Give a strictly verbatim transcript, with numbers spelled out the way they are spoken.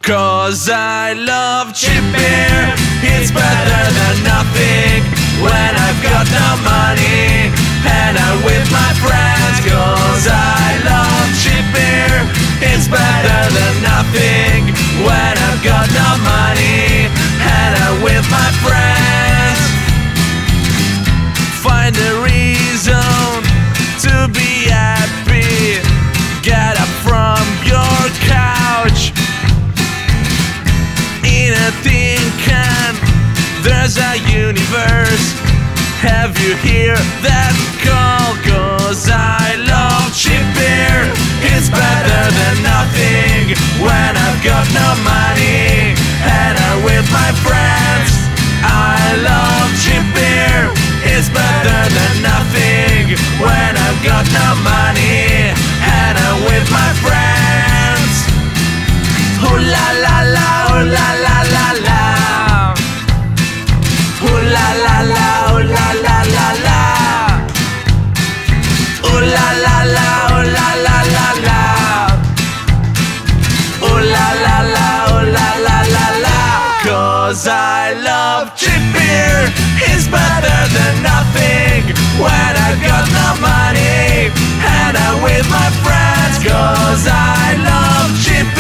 'Cause I love cheap beer, it's better than nothing when I've got no money and I'm with my friends. 'Cause I love cheap beer, it's better than nothing when I've got no money and I'm with my friends. Find a reason to be happy, get up from your couch. In a tin can, there's a universe. Have you heard that call? 'Cause I love cheap beer, it's better than nothing when I've got no money and I'm with my friends. I love cheap beer, it's better than nothing when I've got no money and I'm with my friends. Uhlallalla Uhlallalla Uhlallalla Uhlallalla Uhlallalla Uhlallalla Uhlallalla Uhlallalla. 'Cause I love cheap beer, it's better than nothing when I've got no money and I'm with my friends. 'Cause I love cheap beer,